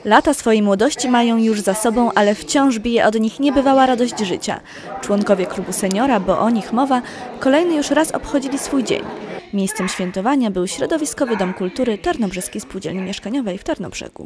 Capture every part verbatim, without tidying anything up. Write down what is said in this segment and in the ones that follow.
Lata swojej młodości mają już za sobą, ale wciąż bije od nich niebywała radość życia. Członkowie klubu seniora, bo o nich mowa, kolejny już raz obchodzili swój dzień. Miejscem świętowania był Środowiskowy Dom Kultury Tarnobrzeskiej Spółdzielni Mieszkaniowej w Tarnobrzegu.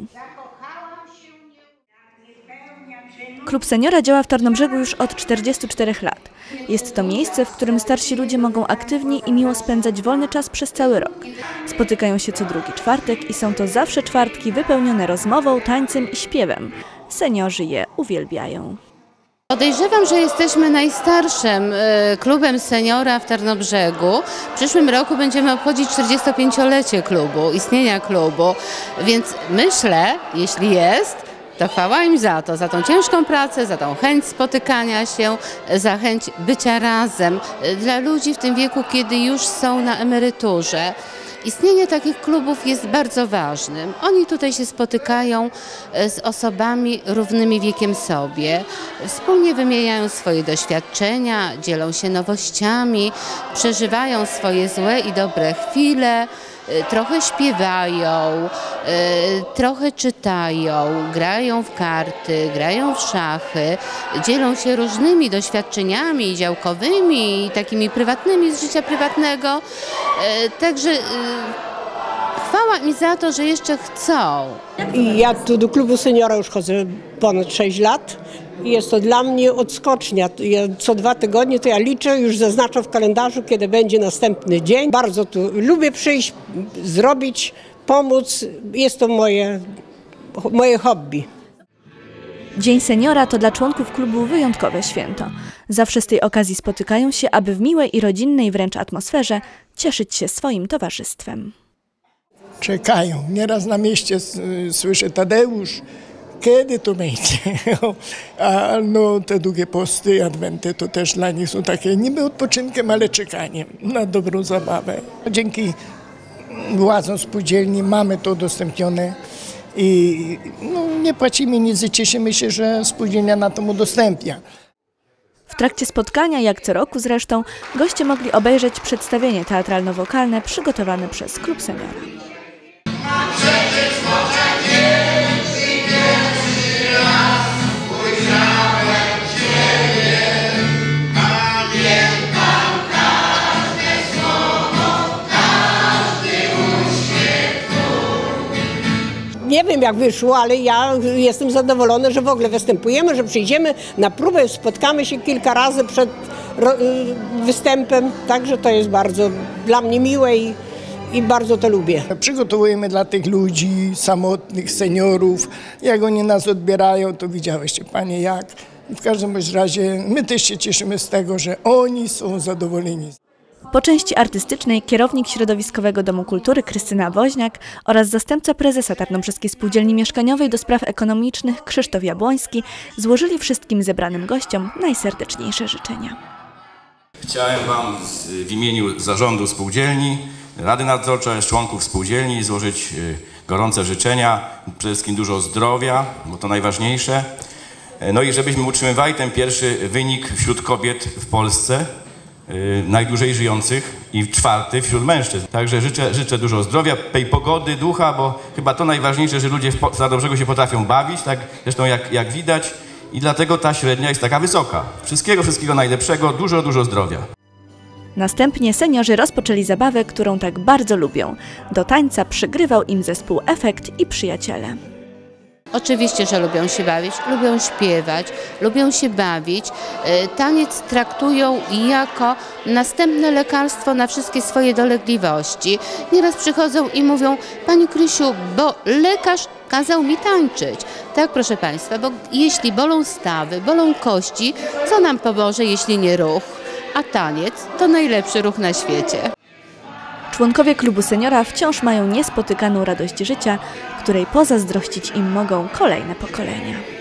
Klub seniora działa w Tarnobrzegu już od czterdziestu czterech lat. Jest to miejsce, w którym starsi ludzie mogą aktywnie i miło spędzać wolny czas przez cały rok. Spotykają się co drugi czwartek i są to zawsze czwartki wypełnione rozmową, tańcem i śpiewem. Seniorzy je uwielbiają. Podejrzewam, że jesteśmy najstarszym klubem seniora w Tarnobrzegu. W przyszłym roku będziemy obchodzić czterdziestopięciolecie klubu, istnienia klubu, więc myślę, jeśli jest, to chwała im za to, za tą ciężką pracę, za tą chęć spotykania się, za chęć bycia razem. Dla ludzi w tym wieku, kiedy już są na emeryturze, istnienie takich klubów jest bardzo ważnym. Oni tutaj się spotykają z osobami równymi wiekiem sobie, wspólnie wymieniają swoje doświadczenia, dzielą się nowościami, przeżywają swoje złe i dobre chwile, trochę śpiewają, trochę czytają, grają w karty, grają w szachy, dzielą się różnymi doświadczeniami działkowymi i takimi prywatnymi z życia prywatnego. Także chwała im za to, że jeszcze chcą. Ja tu do klubu seniora już chodzę ponad sześć lat. Jest to dla mnie odskocznia. Ja co dwa tygodnie to ja liczę, już zaznaczam w kalendarzu, kiedy będzie następny dzień. Bardzo tu lubię przyjść, zrobić, pomóc. Jest to moje, moje hobby. Dzień seniora to dla członków klubu wyjątkowe święto. Zawsze z tej okazji spotykają się, aby w miłej i rodzinnej wręcz atmosferze cieszyć się swoim towarzystwem. Czekają. Nieraz na mieście słyszę: Tadeusz, kiedy to będzie? A no, te długie posty, adwenty to też dla nich są takie niby odpoczynkiem, ale czekaniem na dobrą zabawę. Dzięki władzom spółdzielni mamy to udostępnione i no, nie płacimy nic i cieszymy się, że spółdzielnia na to udostępnia. W trakcie spotkania, jak co roku zresztą, goście mogli obejrzeć przedstawienie teatralno-wokalne przygotowane przez klub seniora. Nie wiem, jak wyszło, ale ja jestem zadowolona, że w ogóle występujemy, że przyjdziemy na próbę, spotkamy się kilka razy przed występem, także to jest bardzo dla mnie miłe i, i bardzo to lubię. Przygotowujemy dla tych ludzi, samotnych, seniorów. Jak oni nas odbierają, to widziałyście panie jak. W każdym bądź razie my też się cieszymy z tego, że oni są zadowoleni. Po części artystycznej kierownik Środowiskowego Domu Kultury Krystyna Woźniak oraz zastępca prezesa Tarnobrzeskiej Spółdzielni Mieszkaniowej do spraw ekonomicznych Krzysztof Jabłoński złożyli wszystkim zebranym gościom najserdeczniejsze życzenia. Chciałem Wam w imieniu zarządu spółdzielni, Rady Nadzorczej, członków spółdzielni złożyć gorące życzenia, przede wszystkim dużo zdrowia, bo to najważniejsze. No i żebyśmy utrzymywali ten pierwszy wynik wśród kobiet w Polsce, najdłużej żyjących i czwarty wśród mężczyzn. Także życzę, życzę dużo zdrowia, tej pogody, ducha, bo chyba to najważniejsze, że ludzie w Tarnobrzegu się potrafią bawić, tak zresztą jak, jak widać, i dlatego ta średnia jest taka wysoka. Wszystkiego, wszystkiego najlepszego, dużo, dużo zdrowia. Następnie seniorzy rozpoczęli zabawę, którą tak bardzo lubią. Do tańca przygrywał im zespół Efekt i Przyjaciele. Oczywiście, że lubią się bawić, lubią śpiewać, lubią się bawić. Taniec traktują jako następne lekarstwo na wszystkie swoje dolegliwości. Nieraz przychodzą i mówią: Pani Krysiu, bo lekarz kazał mi tańczyć. Tak, proszę Państwa, bo jeśli bolą stawy, bolą kości, co nam pomoże, jeśli nie ruch? A taniec to najlepszy ruch na świecie. Członkowie klubu seniora wciąż mają niespotykaną radość życia, której pozazdrościć im mogą kolejne pokolenia.